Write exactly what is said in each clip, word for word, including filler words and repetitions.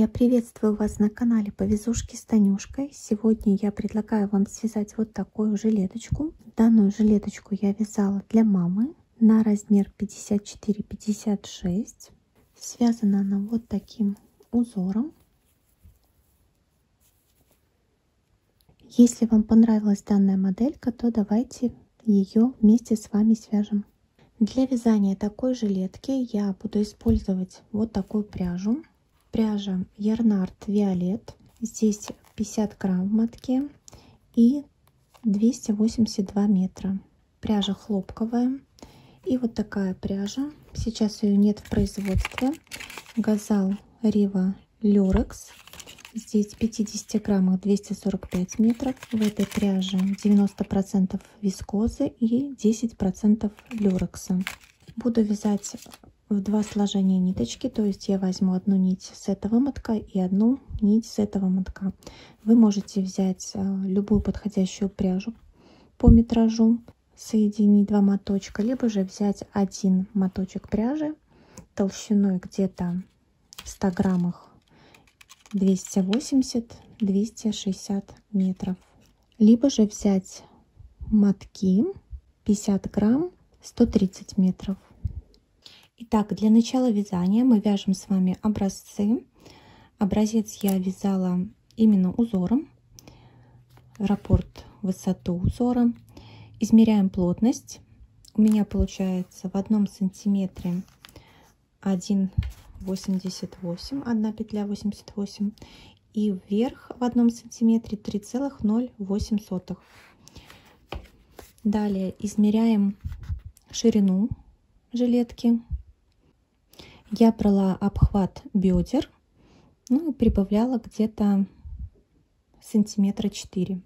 Я приветствую вас на канале Повязушки с Танюшкой. Сегодня я предлагаю вам связать вот такую жилеточку. Данную жилеточку я вязала для мамы на размер пятьдесят четыре пятьдесят шесть. Связана она вот таким узором. Если вам понравилась данная моделька, то давайте ее вместе с вами свяжем. Для вязания такой жилетки я буду использовать вот такую пряжу. Пряжа Yarnart Violet. Здесь пятьдесят грамм в мотке и двести восемьдесят два метра. Пряжа хлопковая. И вот такая пряжа. Сейчас ее нет в производстве. Газал Riva Lurex. Здесь в пятидесяти граммах двести сорок пять метров. В этой пряже девяносто процентов вискозы и десять процентов люрекса. Буду вязать в два сложения ниточки, то есть я возьму одну нить с этого мотка и одну нить с этого мотка. Вы можете взять любую подходящую пряжу по метражу, соединить два моточка, либо же взять один моточек пряжи толщиной где-то в ста граммах двести восемьдесят — двести шестьдесят метров, либо же взять мотки пятьдесят грамм сто тридцать метров. Итак, для начала вязания мы вяжем с вами образцы. Образец я вязала именно узором, раппорт высоту узора. Измеряем плотность. У меня получается в одном сантиметре один восемьдесят восемь, одна петля восемьдесят восемь, и вверх в одном сантиметре три целых ноль восемь сотых. Далее измеряем ширину жилетки. Я брала обхват бедер, ну и прибавляла где-то сантиметра четыре.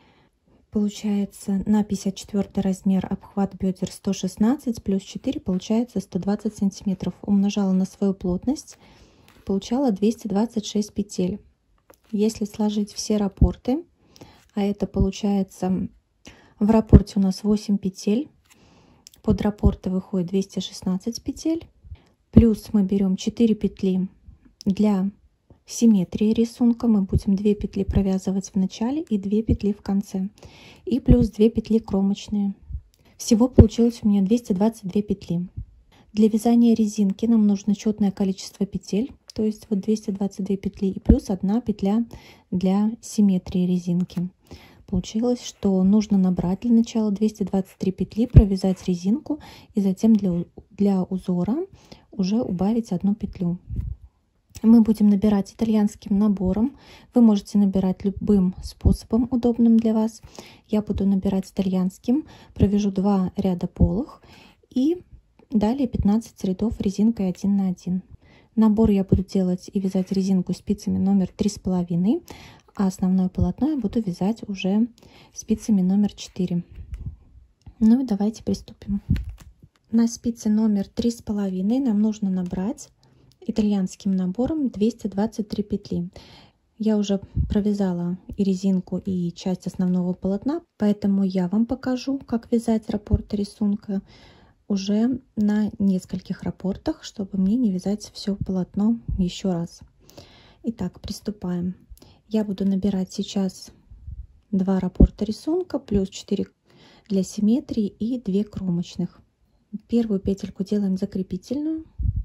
Получается на пятьдесят четвёртый размер обхват бедер сто шестнадцать плюс четыре, получается сто двадцать сантиметров. Умножала на свою плотность, получала двести двадцать шесть петель. Если сложить все раппорты, а это получается в раппорте у нас восемь петель, под раппорты выходит двести шестнадцать петель, плюс мы берем четыре петли для симметрии рисунка, мы будем две петли провязывать в начале и две петли в конце, и плюс две петли кромочные. Всего получилось у меня двести двадцать две петли. Для вязания резинки нам нужно четное количество петель, то есть вот двести двадцать две петли и плюс одна петля для симметрии резинки. Получилось, что нужно набрать для начала двести двадцать три петли, провязать резинку и затем для, для узора уже убавить одну петлю. Мы будем набирать итальянским набором. Вы можете набирать любым способом, удобным для вас. Я буду набирать итальянским, провяжу два ряда полых и далее пятнадцать рядов резинкой один на один. Набор я буду делать и вязать резинку спицами номер три с половиной, а основное полотно я буду вязать уже спицами номер четыре. Ну и давайте приступим. На спице номер три с половиной нам нужно набрать итальянским набором двести двадцать три петли. Я уже провязала и резинку, и часть основного полотна, поэтому я вам покажу, как вязать раппорты рисунка уже на нескольких раппортах, чтобы мне не вязать все полотно еще раз. Итак, приступаем. Я буду набирать сейчас два раппорта рисунка плюс четыре для симметрии и две кромочных. Первую петельку делаем закрепительную.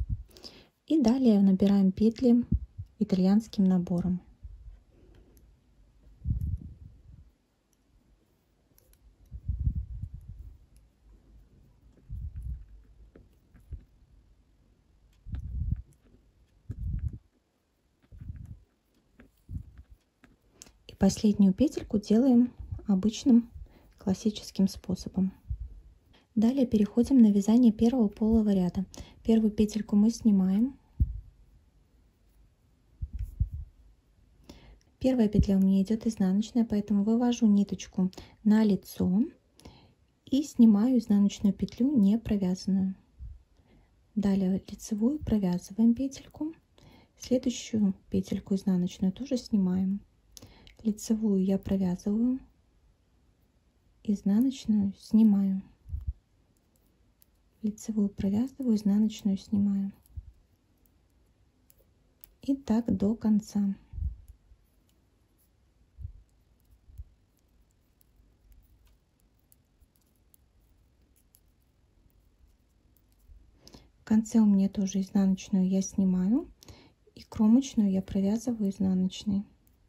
И далее набираем петли итальянским набором. И последнюю петельку делаем обычным классическим способом. Далее переходим на вязание первого полого ряда. Первую петельку мы снимаем. Первая петля у меня идет изнаночная, поэтому вывожу ниточку на лицо и снимаю изнаночную петлю не провязанную. Далее лицевую провязываем петельку. Следующую петельку изнаночную тоже снимаем. Лицевую я провязываю, изнаночную снимаю. Лицевую провязываю, изнаночную снимаю. И так до конца. В конце у меня тоже изнаночную я снимаю, и кромочную я провязываю изнаночной.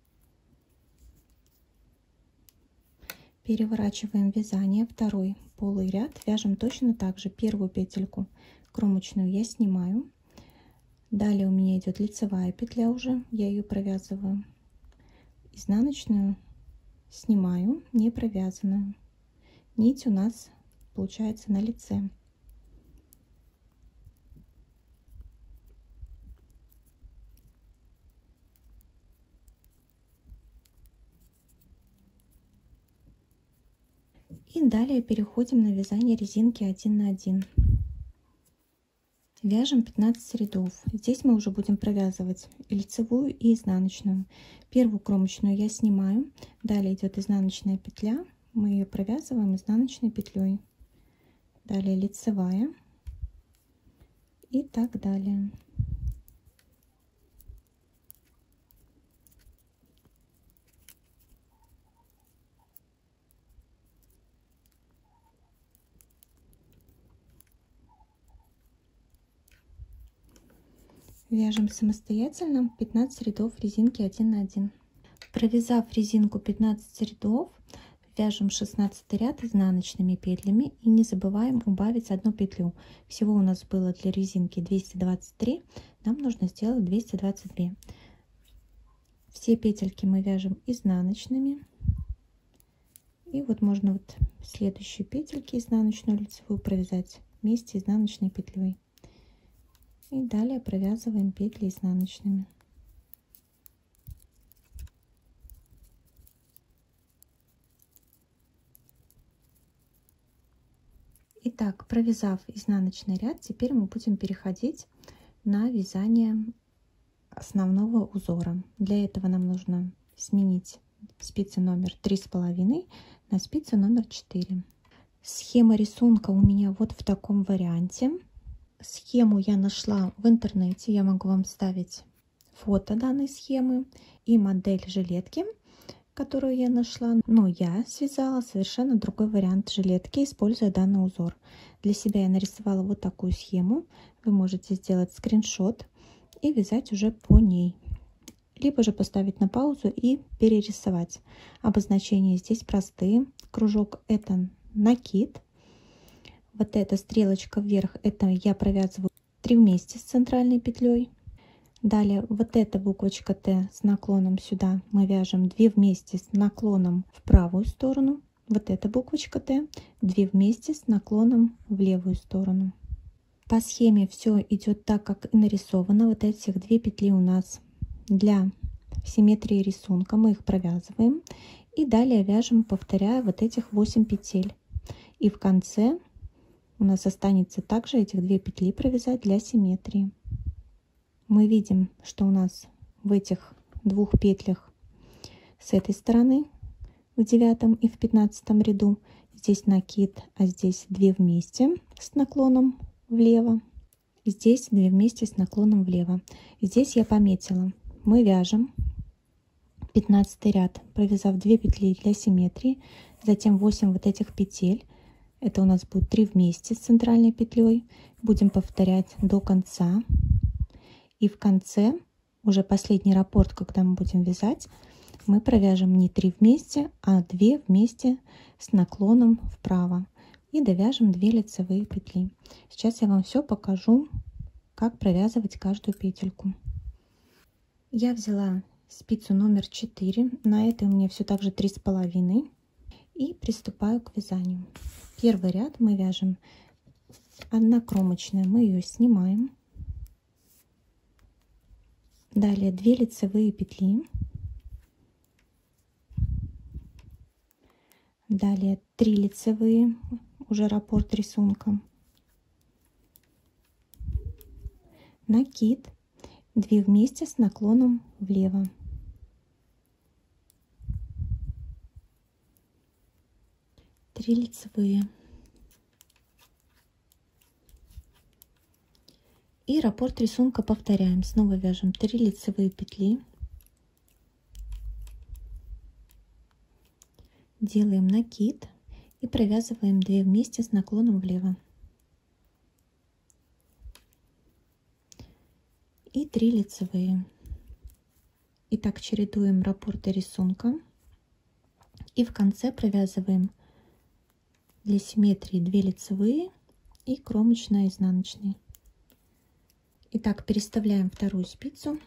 Переворачиваем вязание, второй полый ряд, вяжем точно так же. Первую петельку кромочную я снимаю, далее у меня идет лицевая петля, уже я ее провязываю, изнаночную снимаю, не провязанную. Нить у нас получается на лице. И далее переходим на вязание резинки один на один. Вяжем пятнадцать рядов. Здесь мы уже будем провязывать и лицевую и изнаночную. Первую кромочную я снимаю, далее идет изнаночная петля, мы ее провязываем изнаночной петлей, далее лицевая и так далее. Вяжем самостоятельно пятнадцать рядов резинки один на один. Провязав резинку пятнадцать рядов, вяжем шестнадцатый ряд изнаночными петлями и не забываем убавить одну петлю. Всего у нас было для резинки двести двадцать три, нам нужно сделать двести двадцать два. Все петельки мы вяжем изнаночными. И вот можно вот следующие петельки изнаночную лицевую провязать вместе изнаночной петлей. И далее провязываем петли изнаночными. Итак, провязав изнаночный ряд, теперь мы будем переходить на вязание основного узора. Для этого нам нужно сменить спицы номер три с половиной на спицу номер четыре. Схема рисунка у меня вот в таком варианте. Схему я нашла в интернете, я могу вам вставить фото данной схемы и модель жилетки, которую я нашла. Но я связала совершенно другой вариант жилетки, используя данный узор. Для себя я нарисовала вот такую схему. Вы можете сделать скриншот и вязать уже по ней. Либо же поставить на паузу и перерисовать. Обозначения здесь простые. Кружок — это накид. Вот эта стрелочка вверх — это я провязываю три вместе с центральной петлей. Далее вот эта буквочка Т с наклоном сюда мы вяжем две вместе с наклоном в правую сторону. Вот эта буквочка Т две вместе с наклоном в левую сторону. По схеме все идет так, как и нарисовано. Вот этих две петли у нас для симметрии рисунка, мы их провязываем и далее вяжем, повторяя вот этих восемь петель. И в конце у нас останется также этих две петли провязать для симметрии. Мы видим, что у нас в этих двух петлях с этой стороны в девятом и в пятнадцатом ряду здесь накид, а здесь две вместе с наклоном влево, здесь две вместе с наклоном влево. Здесь я пометила, мы вяжем пятнадцатый ряд, провязав две петли для симметрии, затем восемь вот этих петель. Это у нас будет три вместе с центральной петлей. Будем повторять до конца. И в конце, уже последний раппорт, когда мы будем вязать, мы провяжем не три вместе, а две вместе с наклоном вправо. И довяжем две лицевые петли. Сейчас я вам все покажу, как провязывать каждую петельку. Я взяла спицу номер четыре. На этой у меня все так же три с половиной. И приступаю к вязанию. Первый ряд мы вяжем одна кромочная, мы ее снимаем. Далее две лицевые петли. Далее три лицевые, уже раппорт рисунка. Накид, две вместе с наклоном влево. три лицевые. И раппорт рисунка повторяем. Снова вяжем три лицевые петли. Делаем накид и провязываем две вместе с наклоном влево. И три лицевые. И так чередуем раппорты рисунка. И в конце провязываем для симметрии две лицевые и кромочная изнаночная. Итак, переставляем вторую спицу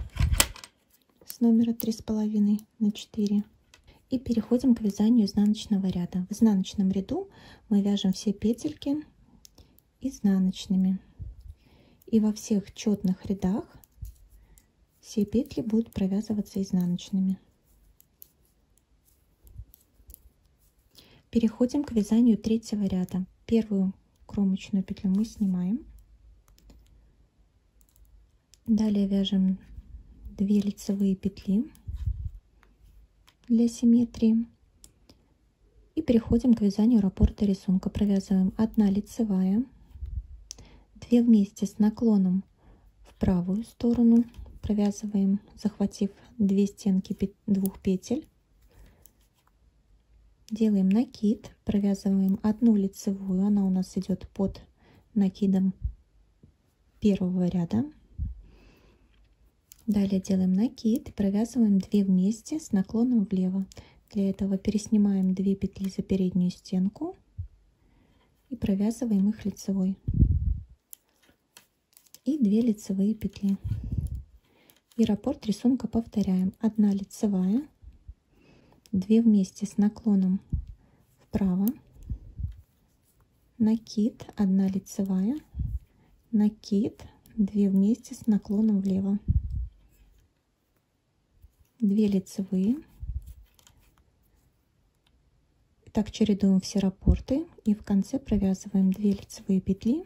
с номера три с половиной на четыре и переходим к вязанию изнаночного ряда. В изнаночном ряду мы вяжем все петельки изнаночными, и во всех четных рядах все петли будут провязываться изнаночными. Переходим к вязанию третьего ряда. Первую кромочную петлю мы снимаем. Далее вяжем две лицевые петли для симметрии и переходим к вязанию раппорта рисунка. Провязываем одна лицевая, две вместе с наклоном в правую сторону, провязываем, захватив две стенки двух петель, делаем накид, провязываем одну лицевую, она у нас идет под накидом первого ряда. Далее делаем накид и провязываем две вместе с наклоном влево. Для этого переснимаем две петли за переднюю стенку и провязываем их лицевой. И две лицевые петли. И раппорт рисунка повторяем. одна лицевая, две вместе с наклоном вправо, накид, одна лицевая, накид, две вместе с наклоном влево. две лицевые. Так чередуем все раппорты и в конце провязываем две лицевые петли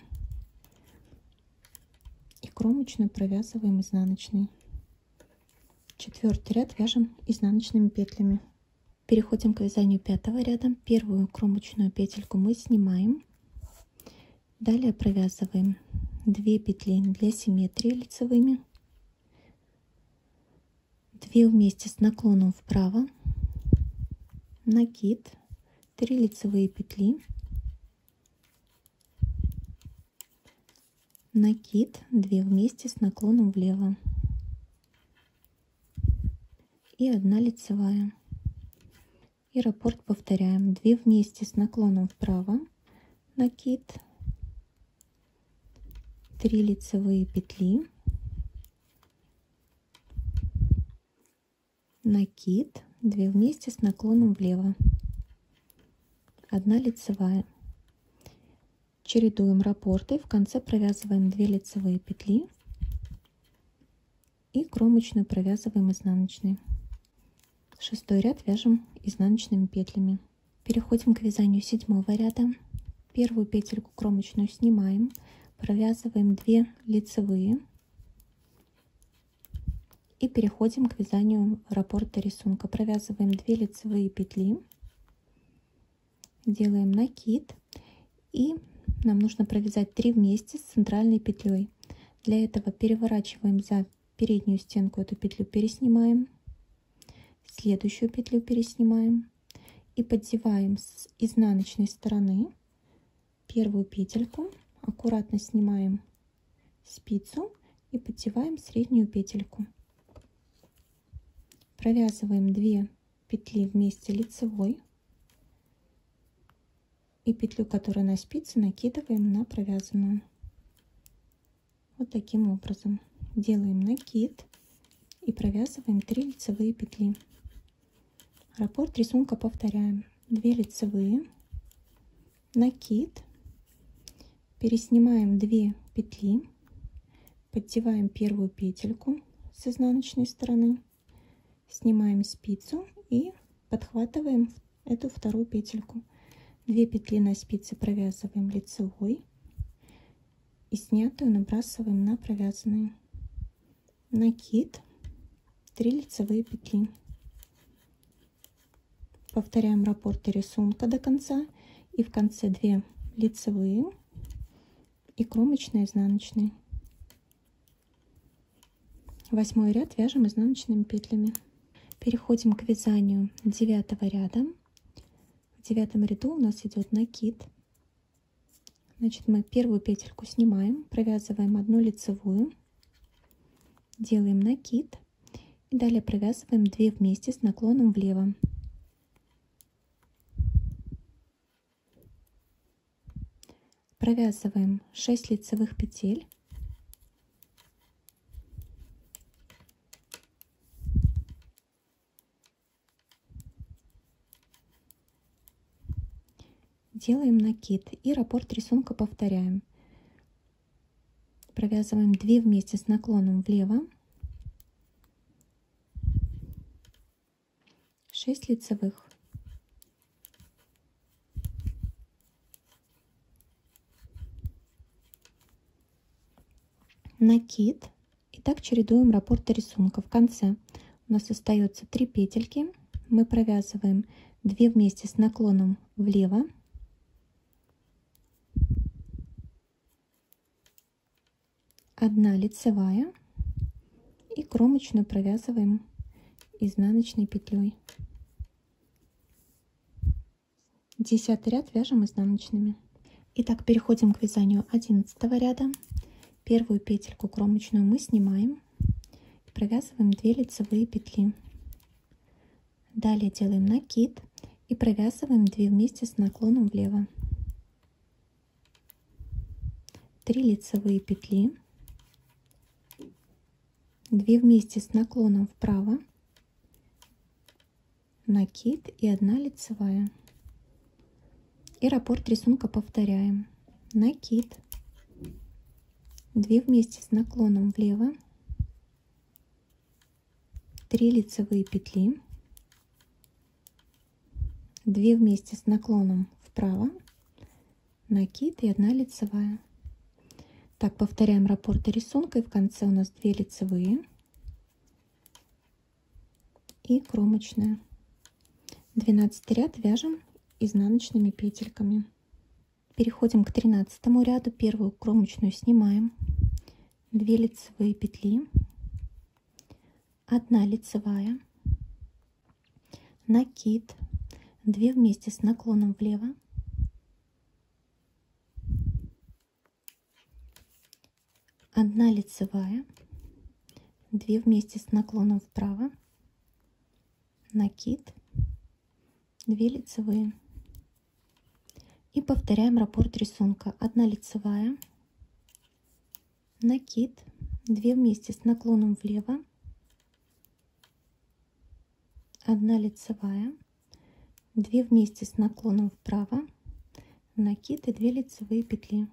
и кромочную провязываем изнаночной. Четвертый ряд вяжем изнаночными петлями. Переходим к вязанию пятого ряда. Первую кромочную петельку мы снимаем. Далее провязываем две петли для симметрии лицевыми, две вместе с наклоном вправо, накид, три лицевые петли, накид, две вместе с наклоном влево и одна лицевая. И раппорт повторяем. две вместе с наклоном вправо, накид, три лицевые петли, накид, две вместе с наклоном влево, одна лицевая. Чередуем раппорты, в конце провязываем две лицевые петли и кромочную провязываем изнаночной. Шестой ряд вяжем изнаночными петлями. Переходим к вязанию седьмого ряда. Первую петельку кромочную снимаем, провязываем две лицевые и переходим к вязанию раппорта рисунка. Провязываем две лицевые петли, делаем накид и нам нужно провязать три вместе с центральной петлей. Для этого переворачиваем за переднюю стенку эту петлю, переснимаем, следующую петлю переснимаем и поддеваем с изнаночной стороны первую петельку, аккуратно снимаем спицу и поддеваем среднюю петельку. Провязываем две петли вместе лицевой и петлю, которая на спице, накидываем на провязанную. Вот таким образом делаем накид и провязываем три лицевые петли. Раппорт рисунка повторяем. две лицевые, накид, переснимаем две петли, поддеваем первую петельку с изнаночной стороны, снимаем спицу и подхватываем эту вторую петельку. две петли на спице провязываем лицевой и снятую набрасываем на провязанные. Накид, три лицевые петли. Повторяем раппорты рисунка до конца и в конце две лицевые и кромочная изнаночная. Восьмой ряд вяжем изнаночными петлями. Переходим к вязанию девятого ряда. В девятом ряду у нас идет накид. Значит, мы первую петельку снимаем, провязываем одну лицевую, делаем накид и далее провязываем две вместе с наклоном влево. Провязываем шесть лицевых петель. Делаем накид и раппорт рисунка повторяем. Провязываем две вместе с наклоном влево, шесть лицевых, накид, и так чередуем раппорты рисунка. В конце у нас остается три петельки, мы провязываем две вместе с наклоном влево, одна лицевая и кромочную провязываем изнаночной петлей. Десятый ряд вяжем изнаночными. Итак, переходим к вязанию одиннадцатого ряда. Первую петельку кромочную мы снимаем, провязываем две лицевые петли. Далее делаем накид и провязываем две вместе с наклоном влево, три лицевые петли, две вместе с наклоном вправо, накид и одна лицевая. И раппорт рисунка повторяем. Накид, две вместе с наклоном влево, три лицевые петли, две вместе с наклоном вправо, накид и одна лицевая. Так, повторяем раппорты рисунка, и в конце у нас две лицевые и кромочная. двенадцатый ряд вяжем изнаночными петельками. Переходим к тринадцатому ряду. Первую кромочную снимаем, две лицевые петли, одна лицевая, накид, две вместе с наклоном влево, одна лицевая, две вместе с наклоном вправо, накид, две лицевые. И повторяем раппорт рисунка. Одна лицевая, накид, две вместе с наклоном влево, одна лицевая, две вместе с наклоном вправо, накид и две лицевые петли.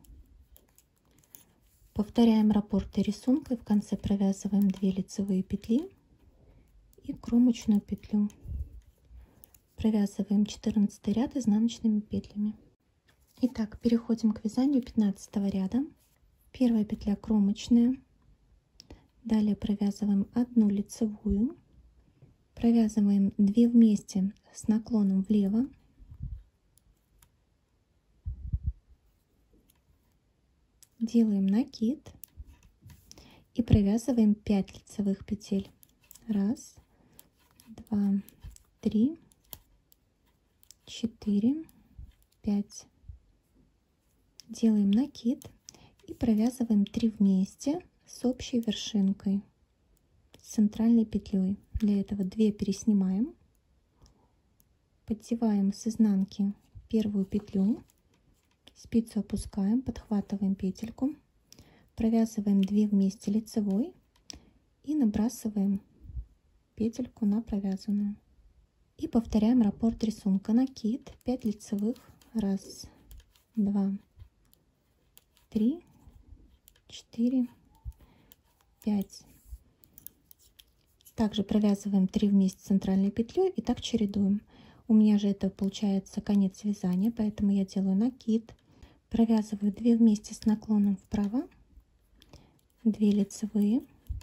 Повторяем раппорты рисунка, и в конце провязываем две лицевые петли и кромочную петлю. Провязываем четырнадцатый ряд изнаночными петлями. Итак, переходим к вязанию пятнадцатого ряда. Первая петля кромочная, далее провязываем одну лицевую, провязываем две вместе с наклоном влево, делаем накид и провязываем пять лицевых петель. Раз, два, три, четыре, пять. Делаем накид и провязываем три вместе с общей вершинкой, с центральной петлей. Для этого две переснимаем, поддеваем с изнанки первую петлю, спицу опускаем, подхватываем петельку, провязываем две вместе лицевой и набрасываем петельку на провязанную. И повторяем раппорт рисунка. Накид, пять лицевых, раз, два, три, четыре, пять. Также провязываем три вместе центральной петлей и так чередуем. У меня же это получается конец вязания, поэтому я делаю накид, провязываю две вместе с наклоном вправо, две лицевые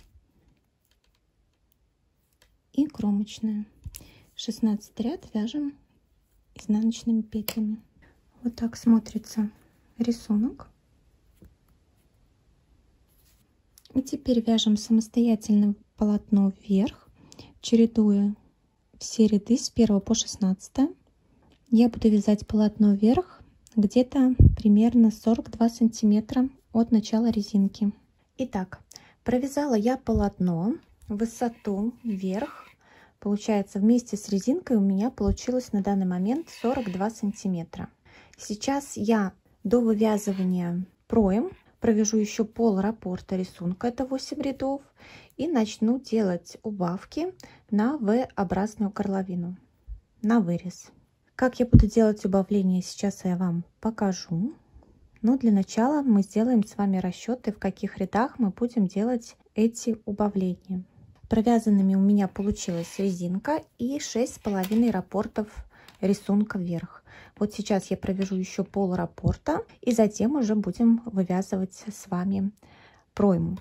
и кромочная. шестнадцатый ряд вяжем изнаночными петлями. Вот так смотрится рисунок. И теперь вяжем самостоятельно полотно вверх, чередуя все ряды с первого по шестнадцатое. Я буду вязать полотно вверх где-то примерно сорок два сантиметра от начала резинки. Итак, провязала я полотно высоту вверх. Получается, вместе с резинкой у меня получилось на данный момент сорок два сантиметра. Сейчас я до вывязывания пройм провяжу еще пол раппорта рисунка, это восемь рядов, и начну делать убавки на V-образную горловину, на вырез. Как я буду делать убавление, сейчас я вам покажу. Но для начала мы сделаем с вами расчеты, в каких рядах мы будем делать эти убавления. Провязанными у меня получилась резинка и шесть с половиной раппортов рисунка вверх. Вот сейчас я провяжу еще пол раппорта, и затем уже будем вывязывать с вами пройму.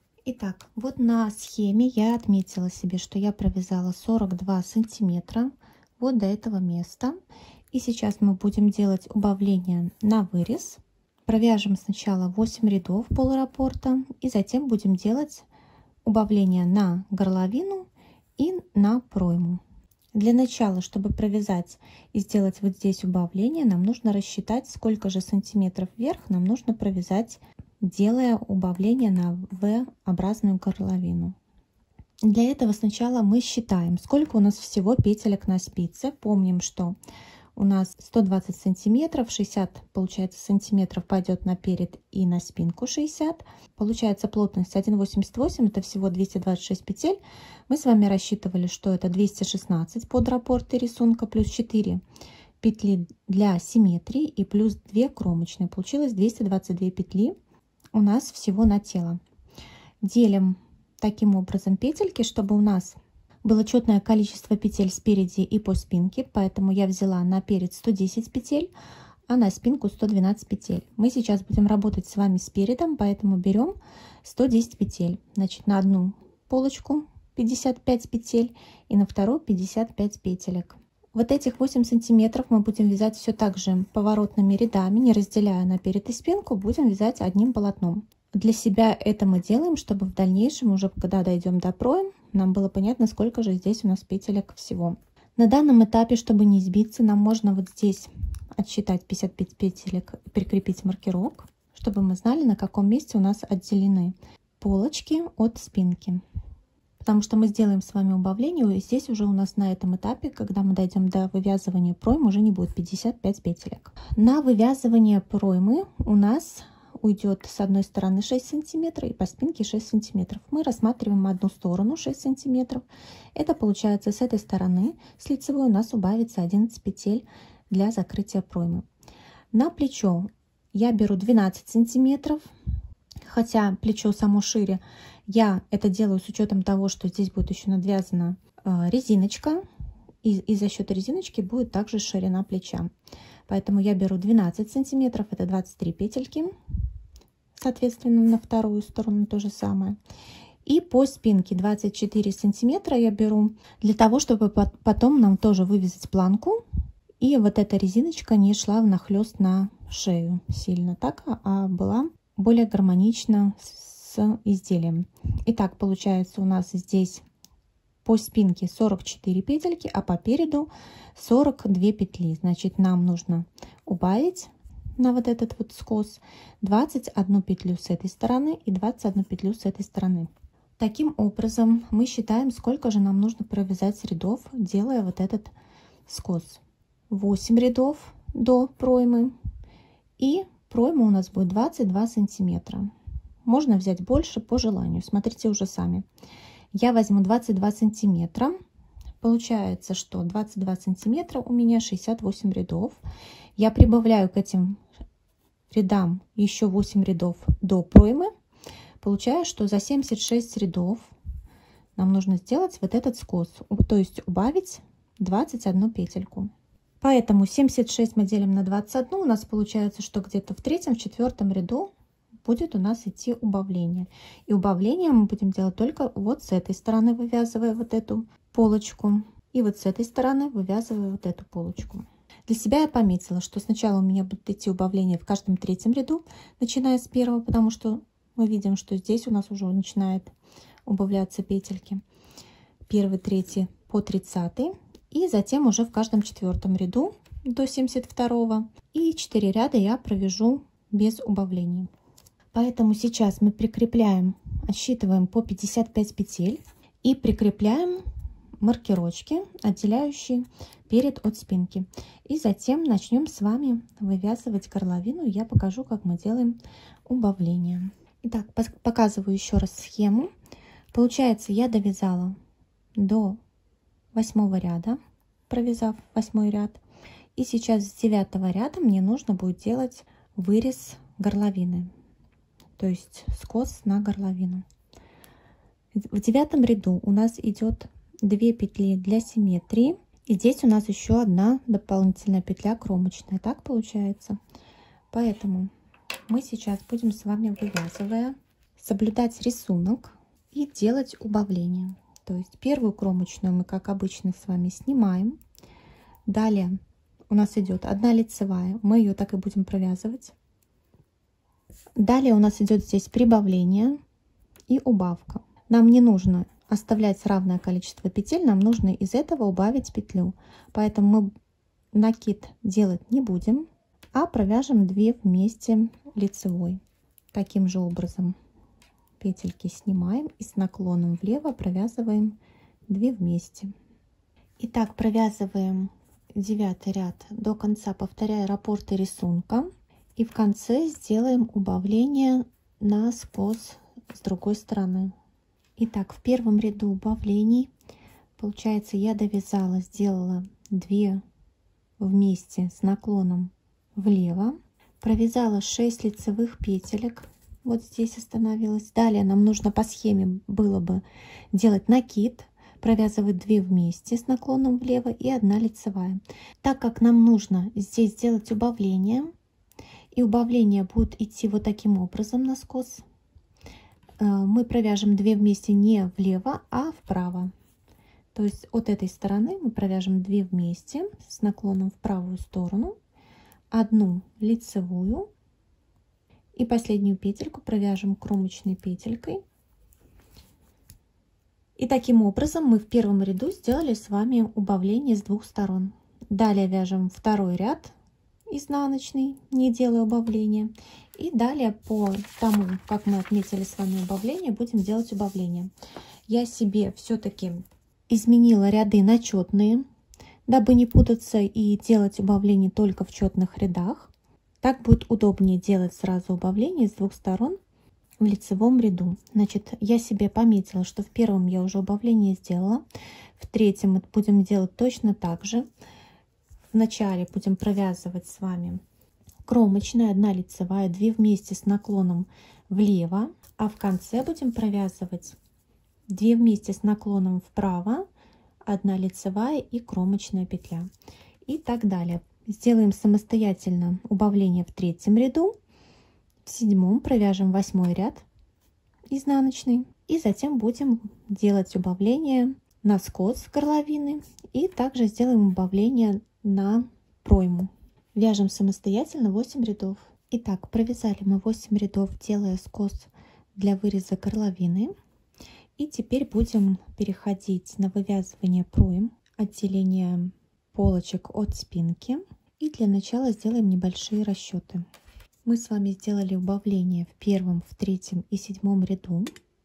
Итак, вот на схеме я отметила себе, что я провязала сорок два сантиметра вот до этого места. И сейчас мы будем делать убавление на вырез. Провяжем сначала восемь рядов полураппорта, и затем будем делать убавление на горловину и на пройму. Для начала, чтобы провязать и сделать вот здесь убавление, нам нужно рассчитать, сколько же сантиметров вверх нам нужно провязать, делая убавление на V-образную горловину. Для этого сначала мы считаем, сколько у нас всего петелек на спице. Помним, что у нас сто двадцать сантиметров, шестьдесят получается сантиметров пойдет наперед и на спинку шестьдесят. Получается плотность один восемьдесят восемь, это всего двести двадцать шесть петель. Мы с вами рассчитывали, что это двести шестнадцать под раппорты рисунка, плюс четыре петли для симметрии и плюс две кромочные. Получилось двести двадцать две петли у нас всего на тело. Делим таким образом петельки, чтобы у нас было четное количество петель спереди и по спинке, поэтому я взяла наперед сто десять петель, а на спинку сто двенадцать петель. Мы сейчас будем работать с вами спередом, поэтому берем сто десять петель. Значит, на одну полочку пятьдесят пять петель и на вторую пятьдесят пять петелек. Вот этих восемь сантиметров мы будем вязать все так же поворотными рядами, не разделяя наперед и спинку, будем вязать одним полотном. Для себя это мы делаем, чтобы в дальнейшем, уже когда дойдем до пройм, нам было понятно, сколько же здесь у нас петелек всего. На данном этапе, чтобы не сбиться, нам можно вот здесь отсчитать пятьдесят пять петелек, прикрепить маркировок, чтобы мы знали, на каком месте у нас отделены полочки от спинки. Потому что мы сделаем с вами убавление, и здесь уже у нас на этом этапе, когда мы дойдем до вывязывания пройм, уже не будет пятьдесят пять петелек. На вывязывание проймы у нас уйдет с одной стороны шесть сантиметров и по спинке шесть сантиметров. Мы рассматриваем одну сторону шесть сантиметров. Это получается с этой стороны с лицевой у нас убавится одиннадцать петель для закрытия проймы. На плечо я беру двенадцать сантиметров, хотя плечо само шире. Я это делаю с учетом того, что здесь будет еще надвязана э, резиночка, и, и за счет резиночки будет также ширина плеча. Поэтому я беру двенадцать сантиметров, это двадцать три петельки, соответственно, на вторую сторону то же самое. И по спинке двадцать четыре сантиметра я беру для того, чтобы потом нам тоже вывязать планку, и вот эта резиночка не шла внахлёст на шею сильно так, а была более гармонична с изделием. Итак, получается у нас здесь по спинке сорок четыре петельки, а по переду сорок две петли. Значит, нам нужно убавить на вот этот вот скос двадцать одну петлю с этой стороны и двадцать одну петлю с этой стороны. Таким образом мы считаем, сколько же нам нужно провязать рядов, делая вот этот скос. восемь рядов до проймы, и пройма у нас будет двадцать два сантиметра. Можно взять больше по желанию, смотрите уже сами. Я возьму двадцать два сантиметра. Получается, что двадцать два сантиметра у меня шестьдесят восемь рядов. Я прибавляю к этим рядам еще восемь рядов до проймы. Получаю, что за семьдесят шесть рядов нам нужно сделать вот этот скос, то есть убавить двадцать одну петельку. Поэтому семьдесят шесть мы делим на двадцать одну, у нас получается, что где-то в третьем, в четвертом ряду будет у нас идти убавление. И убавление мы будем делать только вот с этой стороны, вывязывая вот эту полочку, и вот с этой стороны вывязывая вот эту полочку. Для себя я пометила, что сначала у меня будут идти убавления в каждом третьем ряду, начиная с первого, потому что мы видим, что здесь у нас уже начинает убавляться петельки. Первый, третий по тридцатый. И затем уже в каждом четвертом ряду до семьдесят второго. И четыре ряда я провяжу без убавлений. Поэтому сейчас мы прикрепляем, отсчитываем по пятьдесят пять петель и прикрепляем маркерочки, отделяющие перед от спинки. И затем начнем с вами вывязывать горловину. Я покажу, как мы делаем убавление. Итак, показываю еще раз схему. Получается, я довязала до восьмого ряда, провязав восьмой ряд. И сейчас с девятого ряда мне нужно будет делать вырез горловины, то есть скос на горловину. В девятом ряду у нас идет две петли для симметрии, и здесь у нас еще одна дополнительная петля кромочная. Так получается. Поэтому мы сейчас будем с вами, вывязывая, соблюдать рисунок и делать убавление. То есть первую кромочную мы, как обычно, с вами снимаем. Далее у нас идет одна лицевая, мы ее так и будем провязывать. Далее у нас идет здесь прибавление и убавка. Нам не нужно оставлять равное количество петель, нам нужно из этого убавить петлю. Поэтому мы накид делать не будем, а провяжем две вместе лицевой. Таким же образом петельки снимаем и с наклоном влево провязываем две вместе. Итак, провязываем девятый ряд до конца, повторяя раппорты рисунка. И в конце сделаем убавление на скос с другой стороны. Итак, в первом ряду убавлений, получается, я довязала, сделала две вместе с наклоном влево, провязала шесть лицевых петелек, вот здесь остановилась. Далее нам нужно по схеме было бы делать накид, провязывать две вместе с наклоном влево и одна лицевая. Так как нам нужно здесь сделать убавление, и убавление будет идти вот таким образом на скос, мы провяжем две вместе не влево, а вправо. То есть от этой стороны мы провяжем две вместе с наклоном в правую сторону, одну лицевую и последнюю петельку провяжем кромочной петелькой. И таким образом мы в первом ряду сделали с вами убавление с двух сторон. Далее вяжем второй ряд изнаночный, не делая убавления. И далее по тому, как мы отметили с вами убавление, будем делать убавление. Я себе все-таки изменила ряды на четные, дабы не путаться и делать убавление только в четных рядах. Так будет удобнее делать сразу убавление с двух сторон в лицевом ряду. Значит, я себе пометила, что в первом я уже убавление сделала, в третьем мы будем делать точно так же. Вначале будем провязывать с вами кромочная, одна лицевая, две вместе с наклоном влево, а в конце будем провязывать две вместе с наклоном вправо, одна лицевая и кромочная петля, и так далее. Сделаем самостоятельно убавление в третьем ряду, в седьмом провяжем восьмой ряд изнаночный, и затем будем делать убавление на скос горловины, и также сделаем убавление на пройму. Вяжем самостоятельно восемь рядов. Итак, провязали мы восемь рядов, делая скос для выреза горловины. И теперь будем переходить на вывязывание пройм, отделение полочек от спинки. И для начала сделаем небольшие расчеты. Мы с вами сделали убавление в первом, в третьем и седьмом ряду.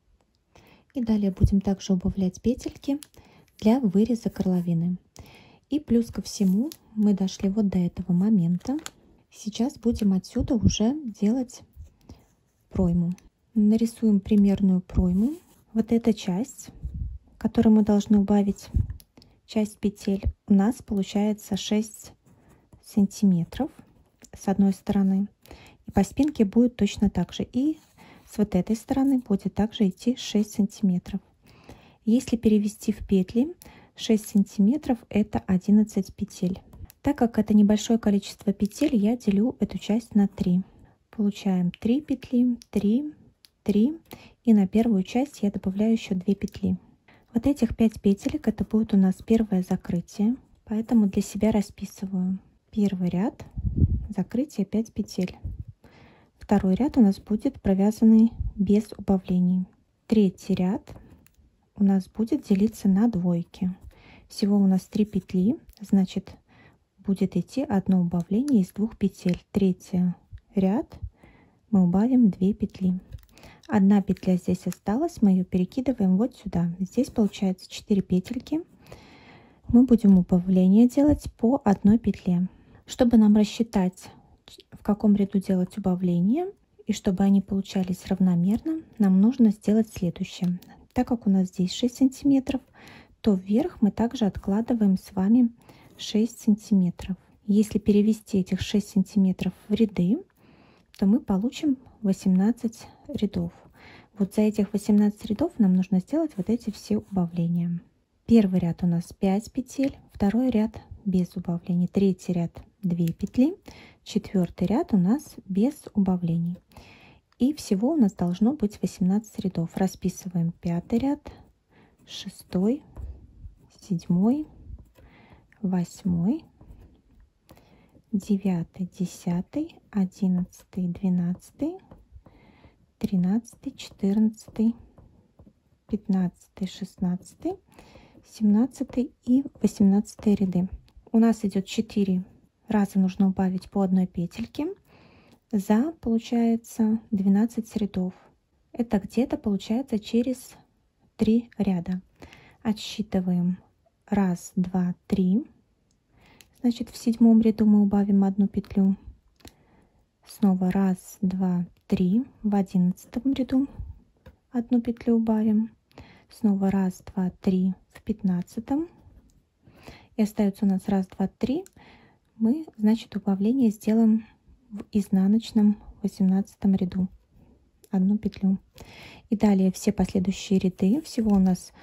И далее будем также убавлять петельки для выреза горловины. И плюс ко всему мы дошли вот до этого момента. Сейчас будем отсюда уже делать пройму. Нарисуем примерную пройму. Вот эта часть, которую мы должны убавить, часть петель, у нас получается шесть сантиметров с одной стороны. И по спинке будет точно так же. И с вот этой стороны будет также идти шесть сантиметров. Если перевести в петли, шесть сантиметров это одиннадцать петель. Так как это небольшое количество петель, я делю эту часть на три. Получаем три петли, три, три, и на первую часть я добавляю еще две петли. Вот этих пять петелек это будет у нас первое закрытие, поэтому для себя расписываю. Первый ряд, закрытие пять петель. Второй ряд у нас будет провязанный без убавлений. Третий ряд, у нас будет делиться на двойки. Всего у нас три петли, значит, будет идти одно убавление из двух петель. Третий ряд мы убавим две петли. Одна петля здесь осталась, мы ее перекидываем вот сюда. Здесь получается четыре петельки. Мы будем убавление делать по одной петле. Чтобы нам рассчитать, в каком ряду делать убавление, и чтобы они получались равномерно, нам нужно сделать следующее. Так как у нас здесь шесть сантиметров, то вверх мы также откладываем с вами шесть сантиметров. Если перевести этих шесть сантиметров в ряды, то мы получим восемнадцать рядов. Вот за этих восемнадцать рядов нам нужно сделать вот эти все убавления. Первый ряд у нас пять петель, второй ряд без убавлений, третий ряд две петли, четвертый ряд у нас без убавлений. И всего у нас должно быть восемнадцать рядов. Расписываем пятый ряд, шестой, седьмой, восьмой, девятый, десятый, одиннадцатый, двенадцатый, тринадцатый, четырнадцатый, пятнадцатый, шестнадцатый, семнадцатый и восемнадцатый ряды. У нас идет четыре раза, нужно убавить по одной петельке за, получается, двенадцать рядов. Это где-то получается через три ряда. Отсчитываем раз, два, три. Значит, в седьмом ряду мы убавим одну петлю. Снова раз, два, три. В одиннадцатом ряду одну петлю убавим. Снова раз, два, три в пятнадцатом. И остается у нас раз, два, три. Мы, значит, убавление сделаем в изнаночном восемнадцатом ряду. Одну петлю. И далее все последующие ряды. Всего у нас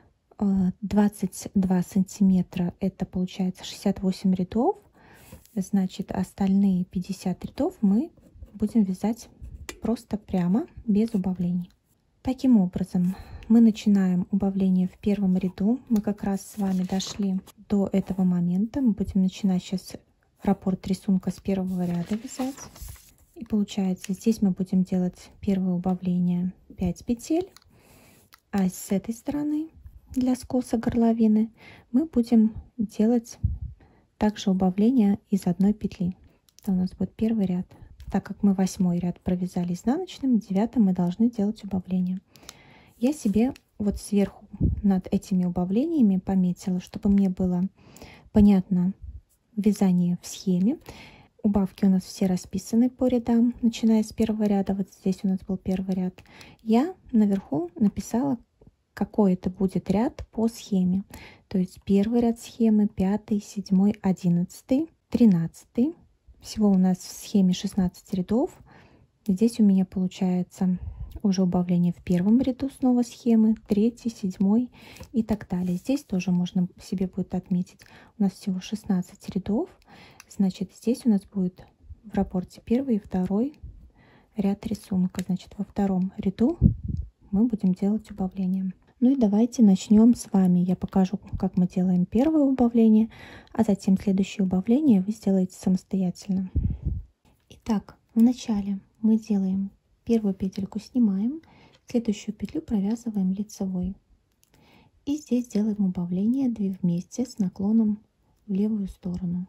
двадцать два сантиметра, это получается шестьдесят восемь рядов. Значит, остальные пятьдесят рядов мы будем вязать просто прямо, без убавлений. Таким образом, мы начинаем убавление в первом ряду. Мы как раз с вами дошли до этого момента. Мы будем начинать сейчас раппорт рисунка с первого ряда вязать. И получается, здесь мы будем делать первое убавление пять петель, а с этой стороны для скоса горловины мы будем делать также убавление из одной петли. Это у нас будет первый ряд. Так как мы восьмой ряд провязали изнаночным, девятым мы должны делать убавление. Я себе вот сверху над этими убавлениями пометила, чтобы мне было понятно вязание в схеме. Убавки у нас все расписаны по рядам, начиная с первого ряда. Вот здесь у нас был первый ряд. Я наверху написала, какой это будет ряд по схеме. То есть первый ряд схемы, пятый, седьмой, одиннадцатый, тринадцатый. Всего у нас в схеме шестнадцать рядов. Здесь у меня получается уже убавление в первом ряду снова схемы, третий, седьмой и так далее. Здесь тоже можно себе будет отметить. У нас всего шестнадцать рядов. Значит, здесь у нас будет в раппорте первый и второй ряд рисунка. Значит, во втором ряду мы будем делать убавление. Ну и давайте начнем с вами. Я покажу, как мы делаем первое убавление, а затем следующее убавление вы сделаете самостоятельно. Итак, вначале мы делаем первую петельку, снимаем, следующую петлю провязываем лицевой. И здесь делаем убавление две вместе с наклоном в левую сторону.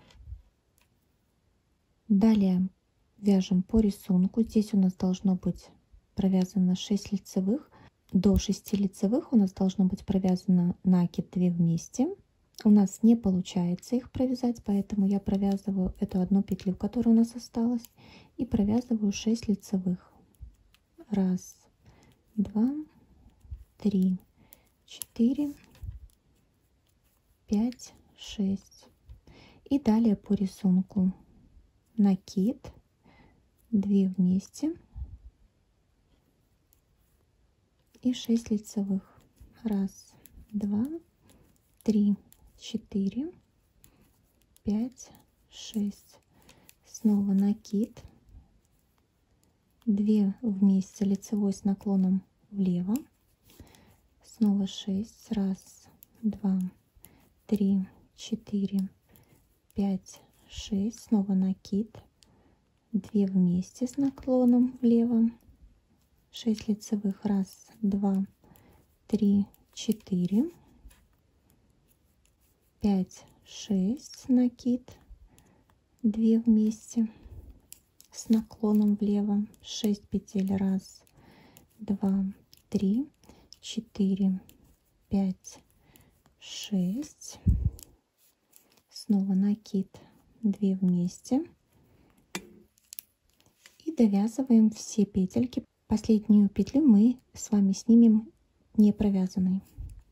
Далее вяжем по рисунку. Здесь у нас должно быть провязано шесть лицевых. До шести лицевых у нас должно быть провязано накид две вместе. У нас не получается их провязать, поэтому я провязываю эту одну петлю, которая у нас осталась, и провязываю шесть лицевых. Раз, два, три, четыре, пять, шесть. И далее по рисунку накид две вместе и шесть лицевых. Раз, два, три, четыре, пять, шесть. Снова накид две вместе лицевой с наклоном влево. Снова шесть. Раз, два, три, четыре, пять, шесть. Снова накид две вместе с наклоном влево. шесть лицевых. Раз, два, три, четыре, пять, шесть, накид, две вместе с наклоном влево, шесть петель, раз, два, три, четыре, пять, шесть, снова накид, две вместе и довязываем все петельки. Последнюю петлю мы с вами снимем не провязанной.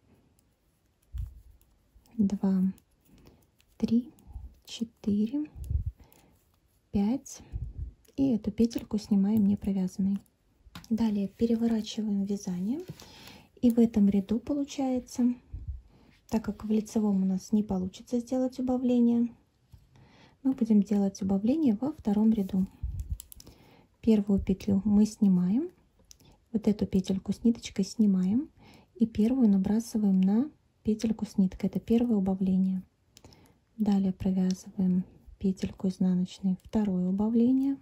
два, три, четыре, пять, и эту петельку снимаем не провязанной. Далее переворачиваем вязание, и в этом ряду получается, так как в лицевом у нас не получится сделать убавление, мы будем делать убавление во втором ряду. Первую петлю мы снимаем, вот эту петельку с ниточкой снимаем и первую набрасываем на петельку с ниткой. Это первое убавление. Далее провязываем петельку изнаночной, второе убавление.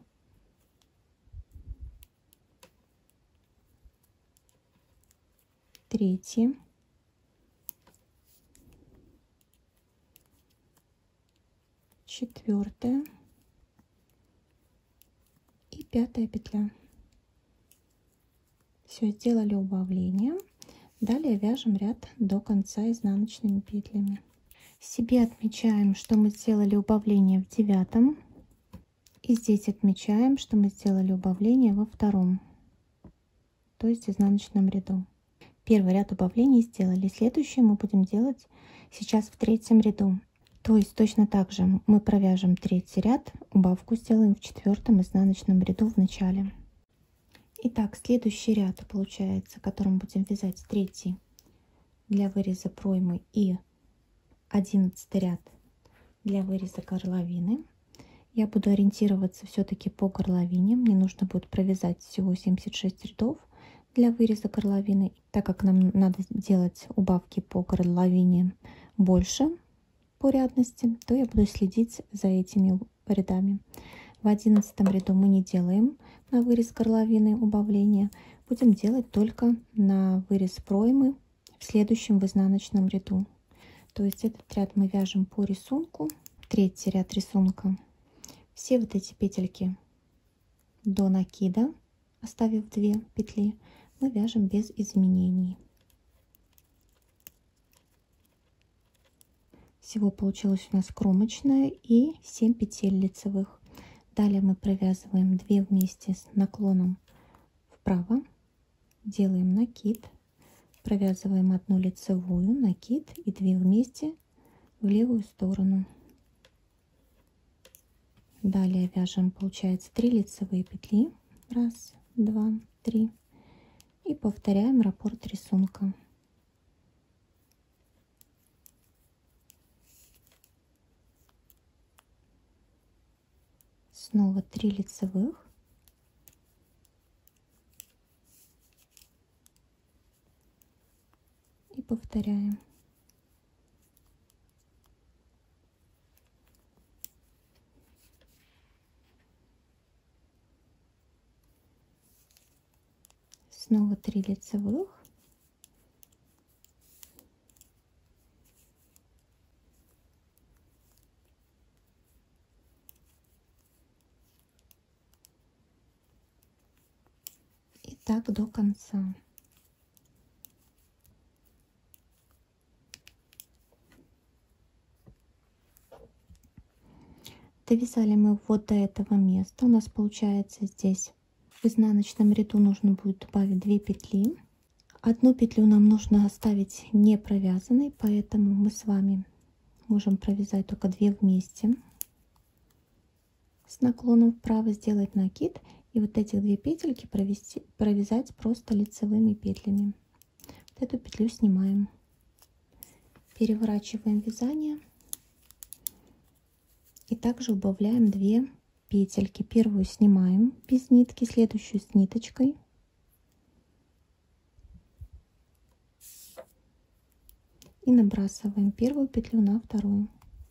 Третье. Четвертое. И пятая петля. Все, сделали убавление. Далее вяжем ряд до конца изнаночными петлями. Себе отмечаем, что мы сделали убавление в девятом. И здесь отмечаем, что мы сделали убавление во втором, то есть изнаночном ряду. Первый ряд убавлений сделали. Следующий мы будем делать сейчас в третьем ряду. То есть точно так же мы провяжем третий ряд, убавку сделаем в четвертом изнаночном ряду в начале. Итак, следующий ряд получается, которым будем вязать третий для выреза проймы и одиннадцатый ряд для выреза горловины. Я буду ориентироваться все-таки по горловине. Мне нужно будет провязать всего семьдесят шесть рядов для выреза горловины. Так как нам надо делать убавки по горловине больше по рядности, то я буду следить за этими рядами. В одиннадцатом ряду мы не делаем на вырез горловины убавления, будем делать только на вырез проймы в следующем в изнаночном ряду. То есть этот ряд мы вяжем по рисунку, третий ряд рисунка. Все вот эти петельки до накида, оставив две петли, мы вяжем без изменений. Всего получилось у нас кромочная и семь петель лицевых. Далее мы провязываем две вместе с наклоном вправо, делаем накид, провязываем одну лицевую, накид и две вместе в левую сторону. Далее вяжем, получается, три лицевые петли, раз, два, три, и повторяем раппорт рисунка. Снова три лицевых. И повторяем. Снова три лицевых. И так до конца. Довязали мы вот до этого места. У нас получается здесь в изнаночном ряду нужно будет добавить две петли. Одну петлю нам нужно оставить не провязанной, поэтому мы с вами можем провязать только две вместе. С наклоном вправо сделать накид и вот эти две петельки провести, провязать просто лицевыми петлями. Вот эту петлю снимаем. Переворачиваем вязание. И также убавляем две петельки. Первую снимаем без нитки, следующую с ниточкой. И набрасываем первую петлю на вторую.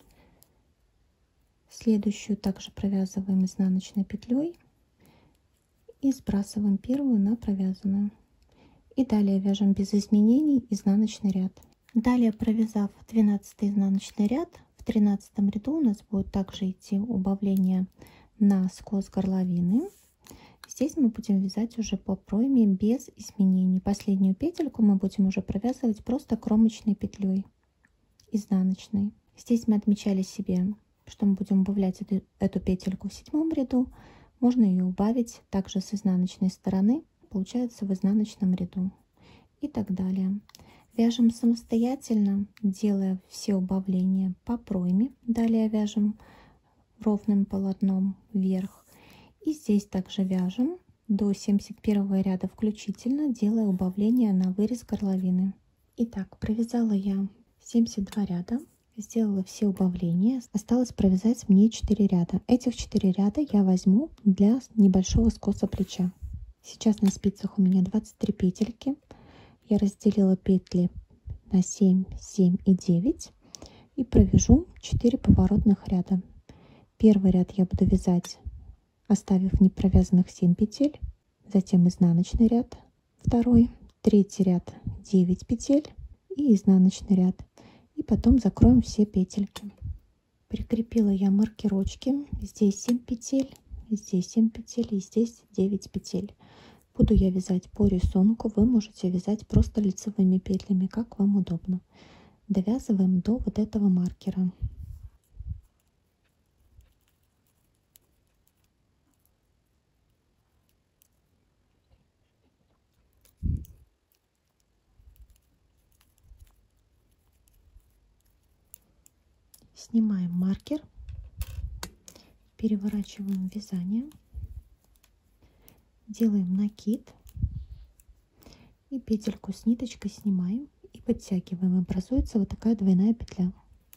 Следующую также провязываем изнаночной петлей и сбрасываем первую на провязанную. И далее вяжем без изменений изнаночный ряд. Далее, провязав двенадцатый изнаночный ряд, в тринадцатом ряду у нас будет также идти убавление на скос горловины. Здесь мы будем вязать уже по пройме без изменений. Последнюю петельку мы будем уже провязывать просто кромочной петлей изнаночной. Здесь мы отмечали себе, что мы будем убавлять эту, эту петельку в седьмом ряду. Можно ее убавить также с изнаночной стороны, получается в изнаночном ряду и так далее. Вяжем самостоятельно, делая все убавления по пройме. Далее вяжем ровным полотном вверх. И здесь также вяжем до семьдесят первого ряда включительно, делая убавление на вырез горловины. Итак, провязала я семьдесят два ряда, сделала все убавления. Осталось провязать мне четыре ряда. Этих четыре ряда я возьму для небольшого скоса плеча. Сейчас на спицах у меня двадцать три петельки. Я разделила петли на семь, семь и девять и провяжу четыре поворотных ряда. Первый ряд я буду вязать, оставив не провязанных семь петель, затем изнаночный ряд, второй, третий ряд девять петель и изнаночный ряд, и потом закроем все петельки. Прикрепила я маркерочки, здесь семь петель, здесь семь петель и здесь девять петель. Буду я вязать по рисунку, вы можете вязать просто лицевыми петлями, как вам удобно. Довязываем до вот этого маркера. Снимаем маркер, переворачиваем вязание, делаем накид и петельку с ниточкой снимаем и подтягиваем. Образуется вот такая двойная петля.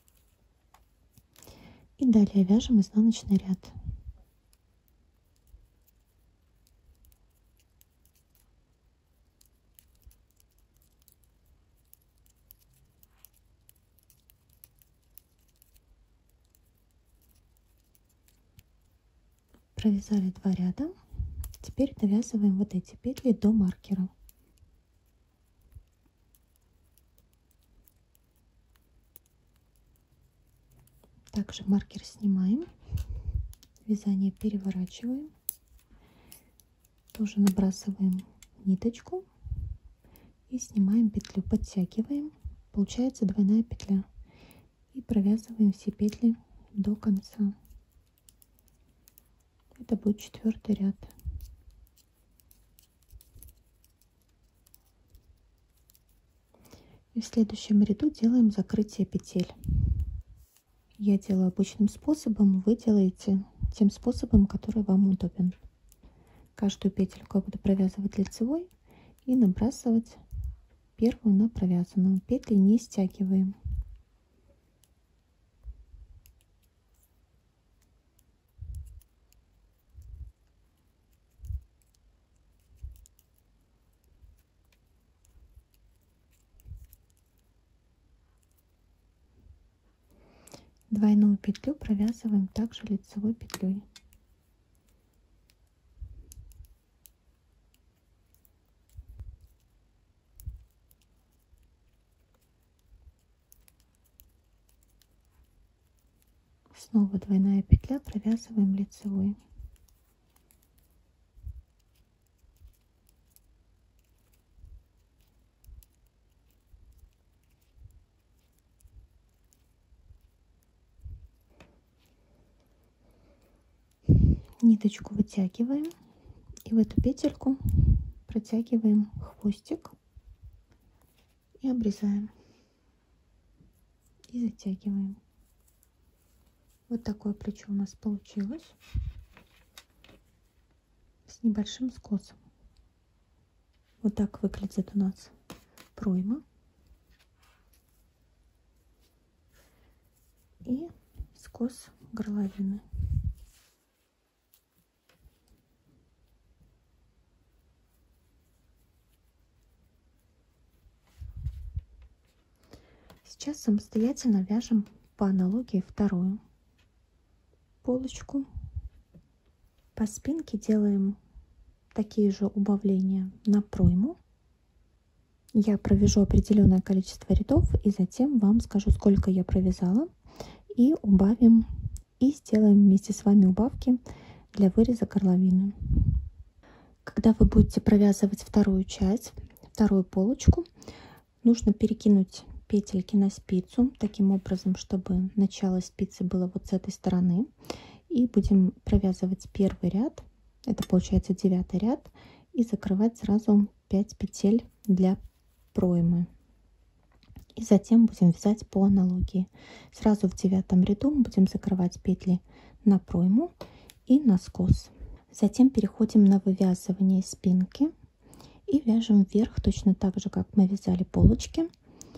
И далее вяжем изнаночный ряд. Провязали два ряда. Теперь довязываем вот эти петли до маркера. Также маркер снимаем, вязание переворачиваем, тоже набрасываем ниточку и снимаем петлю, подтягиваем, получается двойная петля, и провязываем все петли до конца. Это будет четвертый ряд. И в следующем ряду делаем закрытие петель. Я делаю обычным способом, вы делаете тем способом, который вам удобен. Каждую петельку я буду провязывать лицевой и набрасывать первую на провязанную. Петли не стягиваем. Двойную петлю провязываем также лицевой петлей. Снова двойная петля, провязываем лицевой. Ниточку вытягиваем и в эту петельку протягиваем хвостик и обрезаем и затягиваем. Вот такое плечо у нас получилось с небольшим скосом. Вот так выглядит у нас пройма и скос горловины. Сейчас самостоятельно вяжем по аналогии вторую полочку. По спинке делаем такие же убавления на пройму я провяжу определенное количество рядов и затем вам скажу, сколько я провязала, и убавим, и сделаем вместе с вами убавки для выреза горловины. Когда вы будете провязывать вторую часть, вторую полочку, нужно перекинуть петельки на спицу таким образом, чтобы начало спицы было вот с этой стороны. И будем провязывать первый ряд, это получается девятый ряд, и закрывать сразу пять петель для проймы. И затем будем вязать по аналогии. Сразу в девятом ряду мы будем закрывать петли на пройму и на скос. Затем переходим на вывязывание спинки и вяжем вверх точно так же, как мы вязали полочки.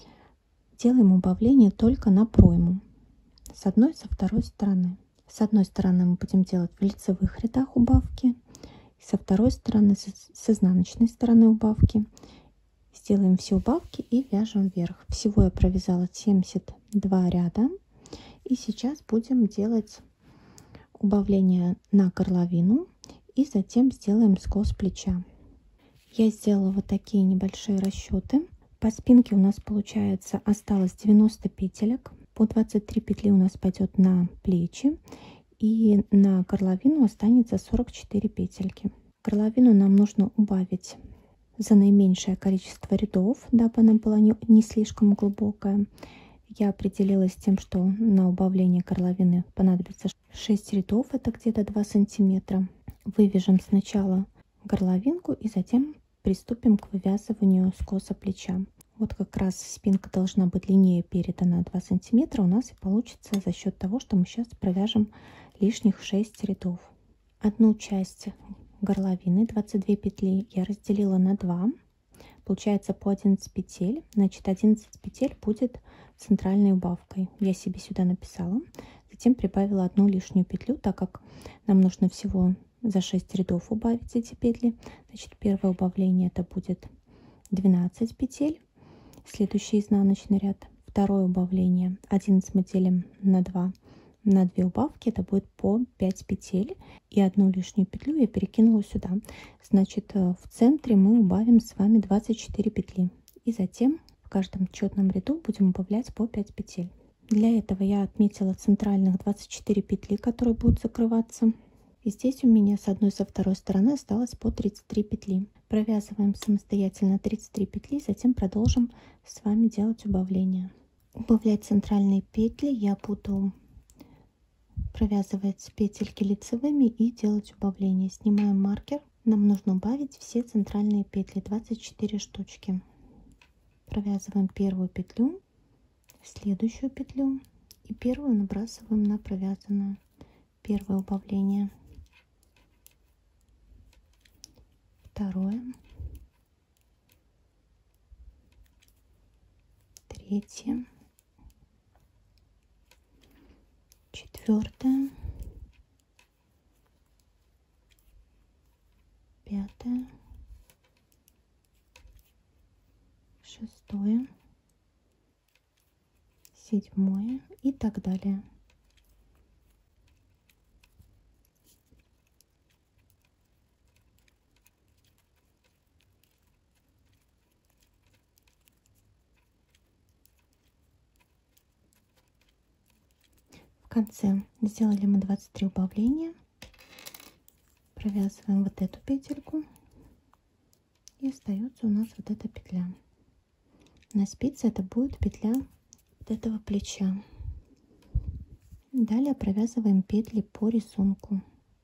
Делаем убавление только на пройму с одной и со второй стороны. С одной стороны мы будем делать в лицевых рядах убавки, со второй стороны, с изнаночной стороны убавки. Сделаем все убавки и вяжем вверх. Всего я провязала семьдесят два ряда. И сейчас будем делать убавление на горловину и затем сделаем скос плеча. Я сделала вот такие небольшие расчеты. По спинке у нас получается осталось девяносто петелек. По двадцать три петли у нас пойдет на плечи. И на горловину останется сорок четыре петельки. Горловину нам нужно убавить за наименьшее количество рядов, дабы она была не, не слишком глубокая. Я определилась с тем, что на убавление горловины понадобится шесть рядов, это где-то два сантиметра. Вывяжем сначала горловинку и затем приступим к вывязыванию скоса плеча. Вот как раз спинка должна быть длиннее переда на два сантиметра. У нас и получится за счет того, что мы сейчас провяжем лишних шесть рядов. Одну часть горловины, двадцать две петли, я разделила на два. Получается по одиннадцать петель. Значит, одиннадцать петель будет центральной убавкой. Я себе сюда написала. Затем прибавила одну лишнюю петлю, так как нам нужно всего за шесть рядов убавить эти петли. Значит, первое убавление это будет двенадцать петель. Следующий изнаночный ряд. Второе убавление одиннадцать мы делим на два. На две убавки это будет по пять петель. И одну лишнюю петлю я перекинула сюда. Значит, в центре мы убавим с вами двадцать четыре петли. И затем в каждом четном ряду будем убавлять по пять петель. Для этого я отметила центральных двадцать четыре петли, которые будут закрываться. И здесь у меня с одной и со второй стороны осталось по тридцать три петли. Провязываем самостоятельно тридцать три петли, затем продолжим с вами делать убавление. Убавлять центральные петли я буду провязывать петельки лицевыми и делать убавление. Снимаем маркер. Нам нужно убавить все центральные петли, двадцать четыре штучки. Провязываем первую петлю, следующую петлю и первую набрасываем на провязанную. Первое убавление. Второе. Третье. Четвертое. Пятое. Шестое. Седьмое и так далее. В конце сделали мы двадцать три убавления. Провязываем вот эту петельку. И остается у нас вот эта петля. На спице это будет петля вот этого плеча. Далее провязываем петли по рисунку.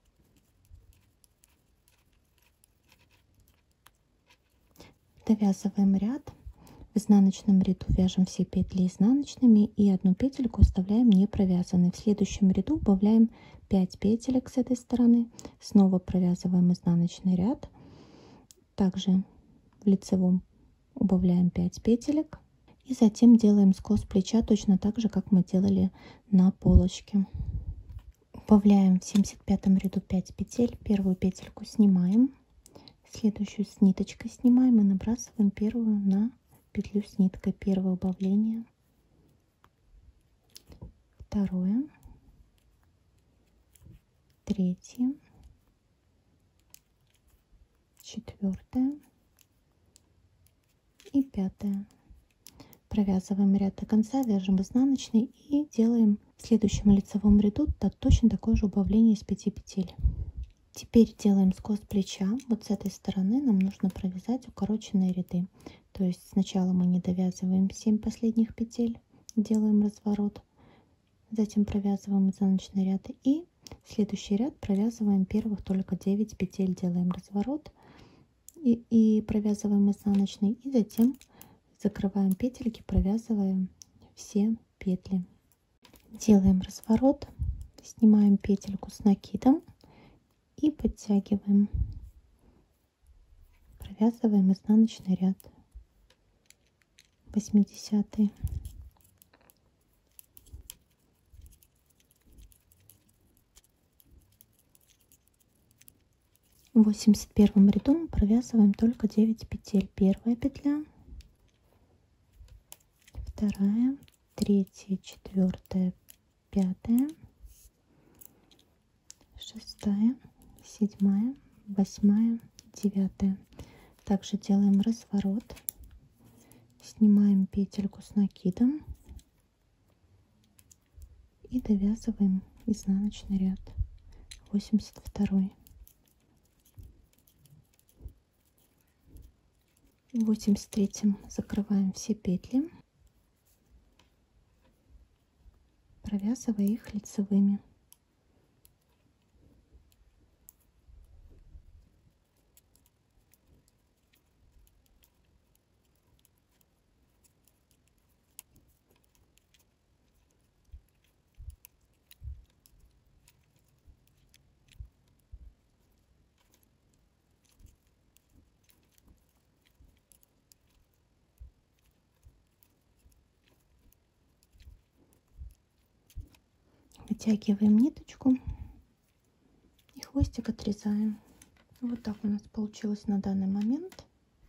Довязываем ряд. В изнаночном ряду вяжем все петли изнаночными и одну петельку оставляем не провязанной. В следующем ряду убавляем пять петелек с этой стороны. Снова провязываем изнаночный ряд. Также в лицевом убавляем пять петелек. И затем делаем скос плеча точно так же, как мы делали на полочке. Убавляем в семьдесят пятом ряду пять петель. Первую петельку снимаем. Следующую с ниточкой снимаем и набрасываем первую на петлю с ниткой. Первое убавление, второе, третье, четвертое и пятое. Провязываем ряд до конца, вяжем изнаночный и делаем в следующем лицевом ряду точно такое же убавление из пяти петель. Теперь делаем скос плеча. Вот с этой стороны нам нужно провязать укороченные ряды. То есть сначала мы не довязываем семь последних петель, делаем разворот, затем провязываем изнаночный ряд и следующий ряд провязываем первых только девять петель, делаем разворот и, и провязываем изнаночный, и затем закрываем петельки, провязываем все петли. Делаем разворот, снимаем петельку с накидом и подтягиваем, провязываем изнаночный ряд, восьмидесятый. В восемьдесят первом ряду мы провязываем только девять петель. Первая петля, вторая, третья, четвертая, пятая, шестая, седьмая, восьмая, девятая. Также делаем разворот, снимаем петельку с накидом и довязываем изнаночный ряд, восемьдесят второй. В восемьдесят третьем закрываем все петли, провязывая их лицевыми. Вытягиваем ниточку и хвостик отрезаем. Вот так у нас получилось на данный момент.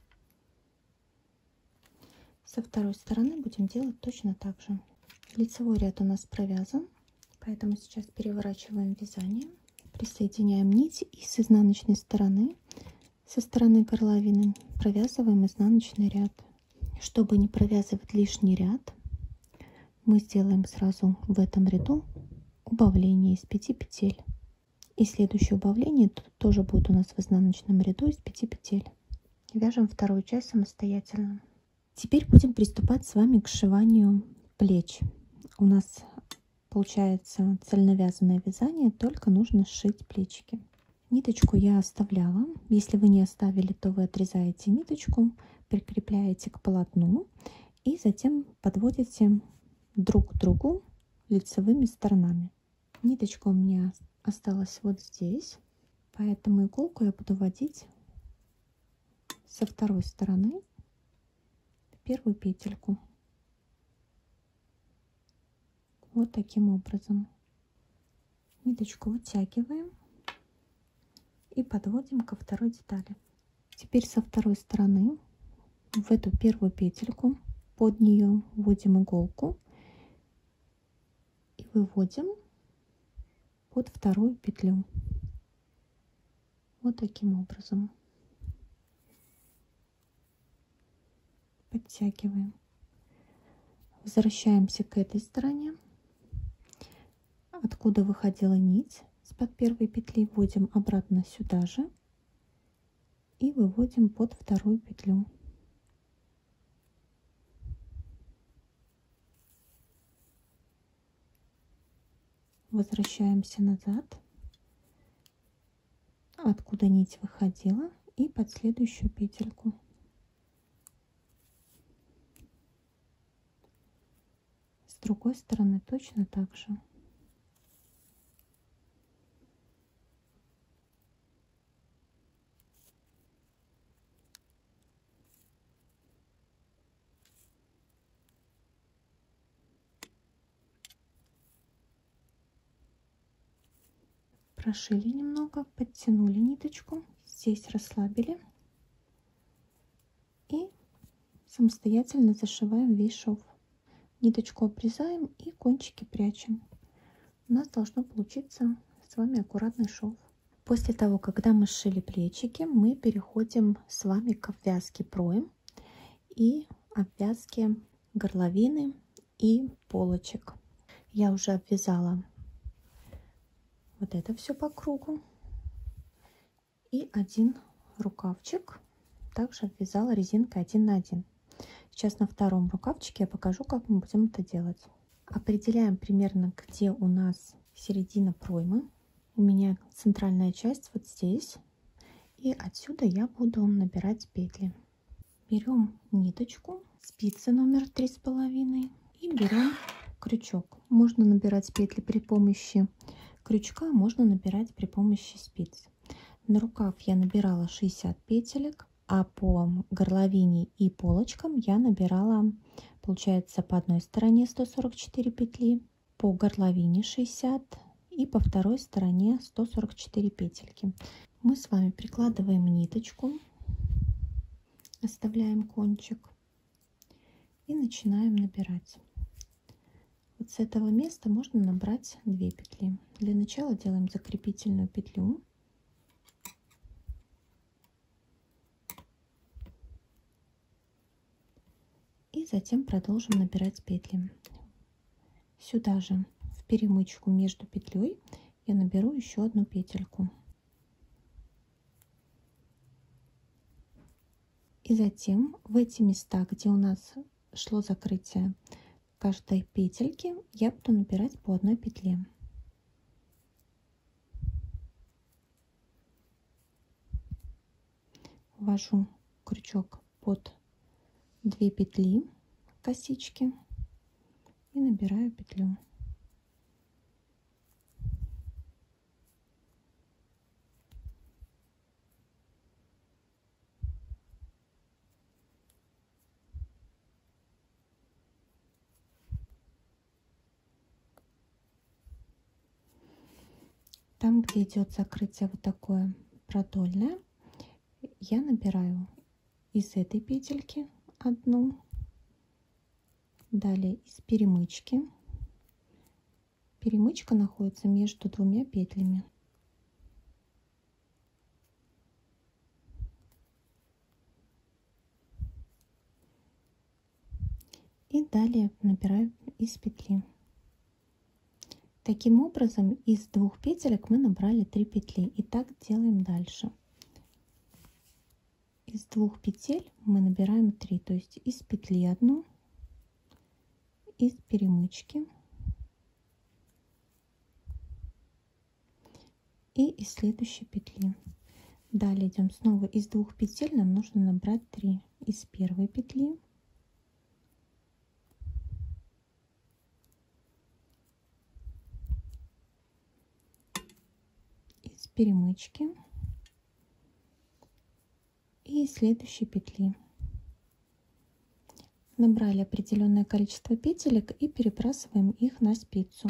Со второй стороны будем делать точно так же. Лицевой ряд у нас провязан, поэтому сейчас переворачиваем вязание, присоединяем нить и с изнаночной стороны, со стороны горловины, провязываем изнаночный ряд. Чтобы не провязывать лишний ряд, мы сделаем сразу в этом ряду убавление из пяти петель. И следующее убавление тоже будет у нас в изнаночном ряду из пяти петель. Вяжем вторую часть самостоятельно. Теперь будем приступать с вами к сшиванию плеч. У нас получается цельновязанное вязание, только нужно сшить плечики. Ниточку я оставляла. Если вы не оставили, то вы отрезаете ниточку, прикрепляете к полотну и затем подводите друг к другу лицевыми сторонами. Ниточка у меня осталась вот здесь, поэтому иголку я буду вводить со второй стороны в первую петельку. Вот таким образом. Ниточку вытягиваем и подводим ко второй детали. Теперь со второй стороны в эту первую петельку под нее вводим иголку и выводим под вторую петлю. Вот таким образом. Подтягиваем. Возвращаемся к этой стороне, откуда выходила нить с-под первой петли, вводим обратно сюда же и выводим под вторую петлю. Возвращаемся назад, откуда нить выходила, и под следующую петельку. С другой стороны точно так же. Прошили немного, подтянули ниточку, здесь расслабили и самостоятельно зашиваем весь шов. Ниточку обрезаем и кончики прячем. У нас должно получиться с вами аккуратный шов. После того, когда мы сшили плечики, мы переходим с вами к обвязке проем и обвязки горловины и полочек. Я уже обвязала вот это все по кругу. И один рукавчик также обвязала резинкой один на один. Сейчас на втором рукавчике я покажу, как мы будем это делать. Определяем примерно, где у нас середина проймы. У меня центральная часть вот здесь. И отсюда я буду набирать петли. Берем ниточку, спицы номер три с половиной и берем крючок. Можно набирать петли при помощи крючка, можно набирать при помощи спиц. На рукав я набирала шестьдесят петелек, а по горловине и полочкам я набирала, получается, по одной стороне сто сорок четыре петли, по горловине шестьдесят и по второй стороне сто сорок четыре петельки. Мы с вами прикладываем ниточку, оставляем кончик и начинаем набирать. Вот с этого места можно набрать две петли. Для начала делаем закрепительную петлю. И затем продолжим набирать петли. Сюда же в перемычку между петлей я наберу еще одну петельку. И затем в эти места, где у нас шло закрытие каждой петельки, я буду набирать по одной петле. Ввожу крючок под две петли косички и набираю петлю. Там, где идет закрытие вот такое продольное, я набираю из этой петельки одну, далее из перемычки. Перемычка находится между двумя петлями. И далее набираю из петли. Таким образом, из двух петелек мы набрали три петли. И так делаем дальше. Из двух петель мы набираем три, то есть из петли одну, из перемычки и из следующей петли. Далее идем снова из двух петель, нам нужно набрать три. Из первой петли, из перемычки и из следующей петли. Набрали определенное количество петелек и перебрасываем их на спицу.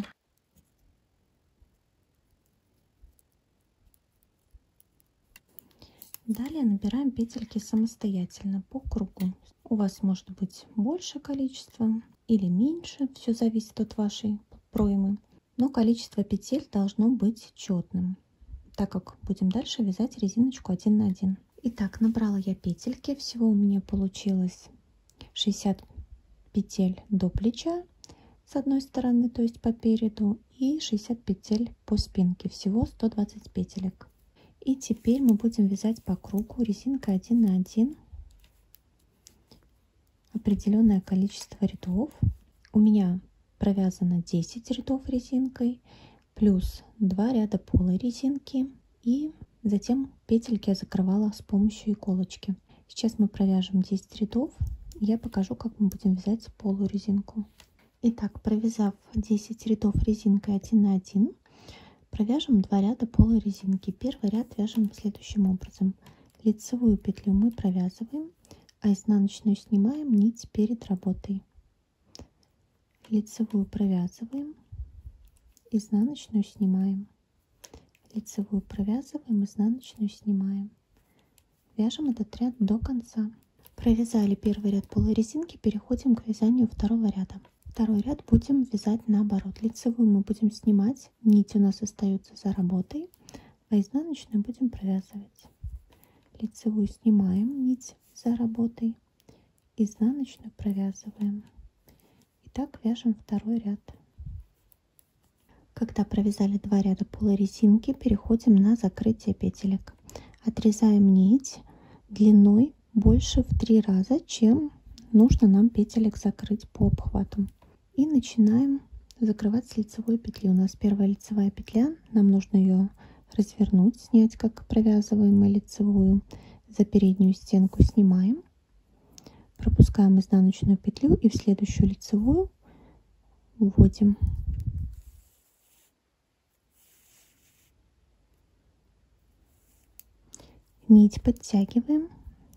Далее набираем петельки самостоятельно по кругу. У вас может быть больше количество или меньше, все зависит от вашей проймы, но количество петель должно быть четным, так как будем дальше вязать резиночку один на один. Итак, набрала я петельки, всего у меня получилось шестьдесят петель до плеча с одной стороны, то есть по переду, и шестьдесят петель по спинке, всего сто двадцать петелек. И теперь мы будем вязать по кругу резинкой один на один определенное количество рядов. У меня провязано десять рядов резинкой, плюс два ряда полой резинки, и затем петельки я закрывала с помощью иголочки. Сейчас мы провяжем десять рядов, и я покажу, как мы будем вязать полую резинку. Итак, провязав десять рядов резинкой один на один, провяжем два ряда полой резинки. Первый ряд вяжем следующим образом. Лицевую петлю мы провязываем, а изнаночную снимаем нить перед работой. Лицевую провязываем, изнаночную снимаем. Лицевую провязываем, изнаночную снимаем. Вяжем этот ряд до конца. Провязали первый ряд полой резинки, переходим к вязанию второго ряда. Второй ряд будем вязать наоборот. Лицевую мы будем снимать, нить у нас остается за работой, а изнаночную будем провязывать. Лицевую снимаем, нить за работой, изнаночную провязываем. И так вяжем второй ряд. Когда провязали два ряда полой резинки, переходим на закрытие петелек. Отрезаем нить длиной больше в три раза, чем нужно нам петелек закрыть по обхвату. И начинаем закрывать с лицевой петли. У нас первая лицевая петля, нам нужно ее развернуть, снять, как провязываем мы лицевую. За переднюю стенку снимаем, пропускаем изнаночную петлю и в следующую лицевую вводим. Нить подтягиваем.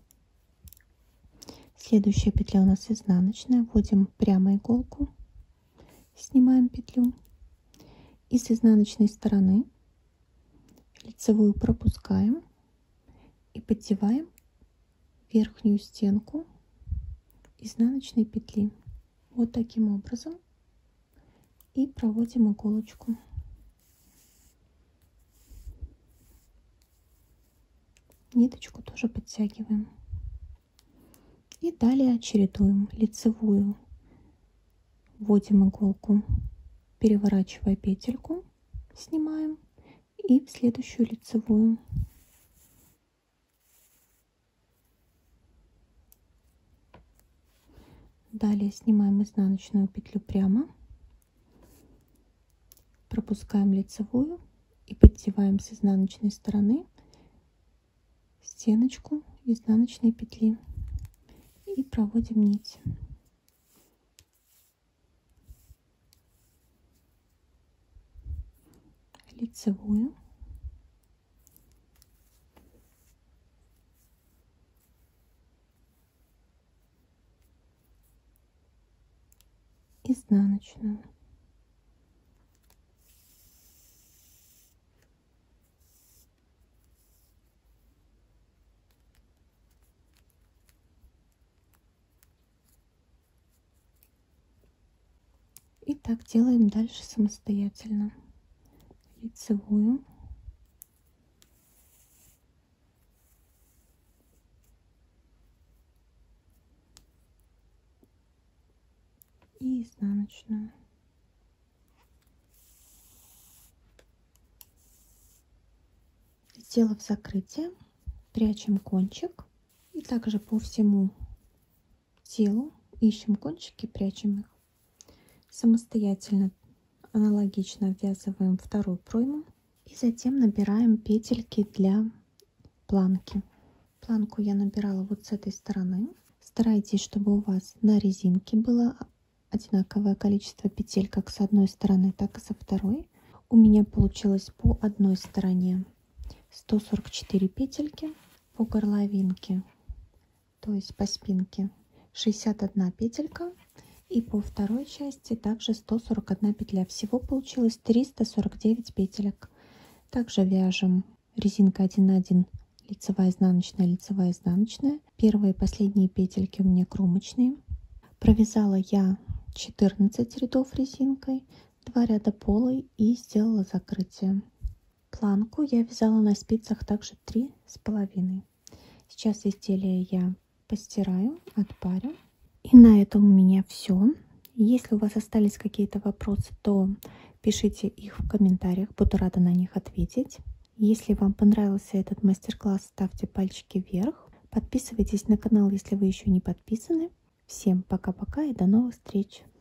Следующая петля у нас изнаночная. Вводим прямо иголку, снимаем петлю и с изнаночной стороны лицевую пропускаем и поддеваем верхнюю стенку изнаночной петли. Вот таким образом. И проводим иголочку. Ниточку тоже подтягиваем. И далее чередуем лицевую. Вводим иголку, переворачивая петельку, снимаем и в следующую лицевую. Далее снимаем изнаночную петлю прямо, пропускаем лицевую и поддеваем с изнаночной стороны стеночку изнаночной петли и проводим нить. Лицевую. Изнаночную. И так делаем дальше самостоятельно. Лицевую. И изнаночную. Сделав закрытие, прячем кончик и также по всему телу ищем кончики, прячем их. Самостоятельно аналогично обвязываем вторую пройму и затем набираем петельки для планки. Планку я набирала вот с этой стороны. Старайтесь, чтобы у вас на резинке было одинаковое количество петель как с одной стороны, так и со второй. У меня получилось по одной стороне сто сорок четыре петельки, по горловинке, то есть по спинке, шестьдесят одна петелька. И по второй части также сто сорок одна петля. Всего получилось триста сорок девять петелек. Также вяжем резинка один на один, лицевая, изнаночная, лицевая, изнаночная. Первые и последние петельки у меня кромочные. Провязала я четырнадцать рядов резинкой, два ряда полой и сделала закрытие. Планку я вязала на спицах также три с половиной. Сейчас изделие я постираю, отпарю. И на этом у меня все. Если у вас остались какие-то вопросы, то пишите их в комментариях, буду рада на них ответить. Если вам понравился этот мастер-класс, ставьте пальчики вверх. Подписывайтесь на канал, если вы еще не подписаны. Всем пока-пока и до новых встреч!